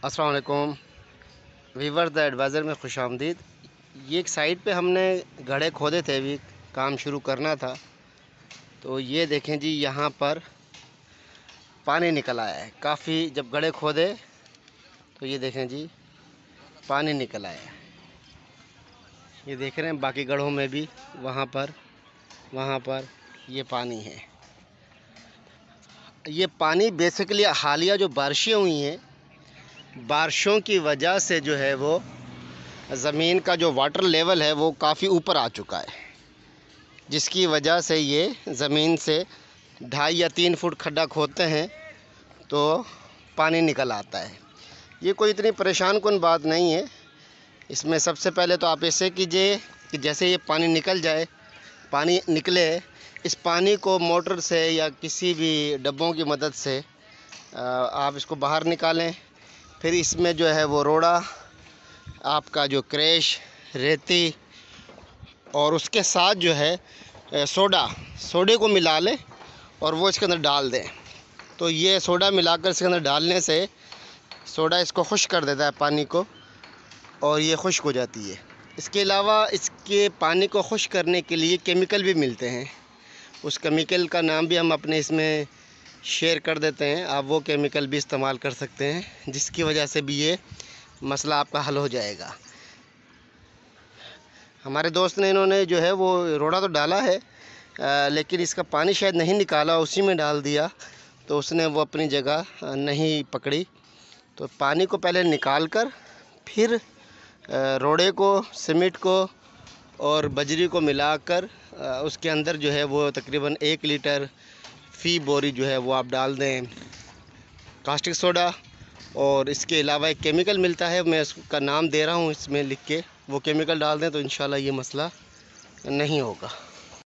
अस्सलाम वालेकुम viewers the adviser में खुश आमदीद। ये एक साइट पे हमने गड्ढे खोदे थे, अभी काम शुरू करना था। तो ये देखें जी, यहाँ पर पानी निकल आया है काफ़ी। जब गड्ढे खोदे तो ये देखें जी, पानी निकल आया है। ये देख रहे हैं, बाकी गड्ढों में भी वहाँ पर ये पानी है। ये पानी बेसिकली हालिया जो बारिशें हुई हैं, बारिशों की वजह से जो है वो ज़मीन का जो वाटर लेवल है वो काफ़ी ऊपर आ चुका है, जिसकी वजह से ये ज़मीन से 2.5 या 3 फुट खड्डा खोदते हैं तो पानी निकल आता है। ये कोई इतनी परेशान कुन बात नहीं है। इसमें सबसे पहले तो आप ऐसे कीजिए कि जैसे ये पानी निकल जाए, पानी निकले, इस पानी को मोटर से या किसी भी डब्बों की मदद से आप इसको बाहर निकालें। फिर इसमें जो है वो रोड़ा, आपका जो क्रैश, रेती और उसके साथ जो है सोडे को मिला लें और वो इसके अंदर डाल दें। तो ये सोडा मिलाकर इसके अंदर डालने से सोडा इसको खुश्क कर देता है पानी को, और ये खुश्क हो जाती है। इसके अलावा इसके पानी को खुश्क करने के लिए केमिकल भी मिलते हैं। उस केमिकल का नाम भी हम अपने इसमें शेयर कर देते हैं। आप वो केमिकल भी इस्तेमाल कर सकते हैं, जिसकी वजह से भी ये मसला आपका हल हो जाएगा। हमारे दोस्त ने इन्होंने जो है वो रोड़ा तो डाला है, लेकिन इसका पानी शायद नहीं निकाला, उसी में डाल दिया, तो उसने वो अपनी जगह नहीं पकड़ी। तो पानी को पहले निकाल कर फिर रोड़े को, सीमेंट को और बजरी को मिलाकर उसके अंदर जो है वो तकरीबन 1 लीटर फ़ी बोरी जो है वो आप डाल दें कास्टिक सोडा। और इसके अलावा एक केमिकल मिलता है, मैं उसका नाम दे रहा हूँ इसमें लिख के, वो केमिकल डाल दें तो इंशाल्लाह ये मसला नहीं होगा।